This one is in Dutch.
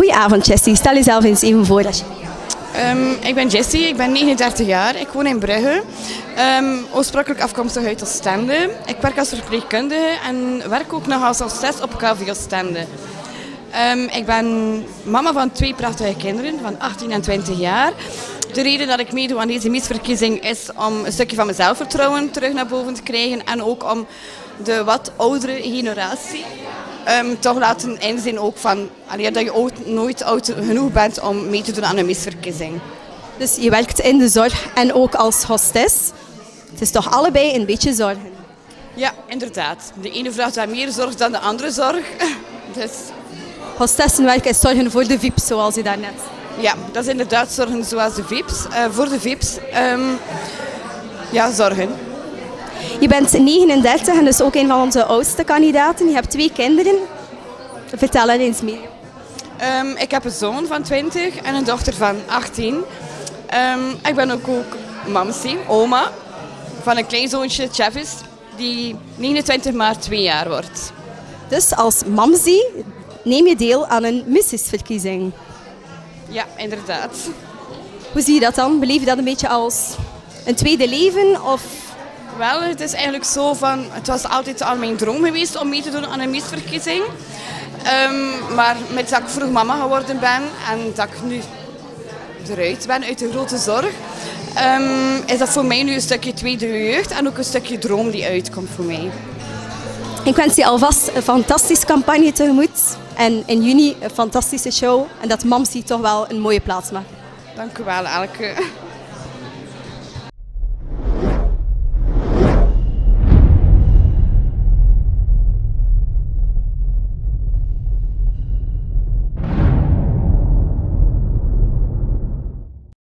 Goedenavond Jessie, stel jezelf eens even voor als je... Ik ben Jessie, ik ben 39 jaar, ik woon in Brugge. Oorspronkelijk afkomstig uit Oostende. Ik werk als verpleegkundige en werk ook nog als hostess op KV Oostende. Ik ben mama van 2 prachtige kinderen van 18 en 20 jaar. De reden dat ik meedoe aan deze misverkiezing is om een stukje van mijn zelfvertrouwen terug naar boven te krijgen en ook om de wat oudere generatie toch laten inzien ook van dat je ook nooit oud genoeg bent om mee te doen aan een misverkiezing. Dus je werkt in de zorg en ook als hostess. Het is toch allebei een beetje zorgen? Ja, inderdaad. De ene vraagt daar meer zorg dan de andere zorg. Dus... Hostessenwerk is zorgen voor de VIP's, zoals je daarnet... Ja, dat is inderdaad zorgen zoals de VIP's. Voor de VIP's, zorgen. Je bent 39 en dus ook een van onze oudste kandidaten. Je hebt 2 kinderen. Vertel er eens mee. Ik heb een zoon van 20 en een dochter van 18. Ik ben ook mamsie, oma, van een kleinzoontje, Chavis, die 29 maart 2 jaar wordt. Dus als mamsie neem je deel aan een missiesverkiezing. Ja, inderdaad. Hoe zie je dat dan? Beleef je dat een beetje als een tweede leven? Of... Wel, het is eigenlijk zo van, het was altijd al mijn droom geweest om mee te doen aan een misverkiezing. Maar met dat ik vroeg mama geworden ben en dat ik nu eruit ben uit de grote zorg, is dat voor mij nu een stukje tweede jeugd en ook een stukje droom die uitkomt voor mij. Ik wens je alvast een fantastische campagne tegemoet en in juni een fantastische show en dat Mamsie toch wel een mooie plaats maakt. Dank u wel, Elke.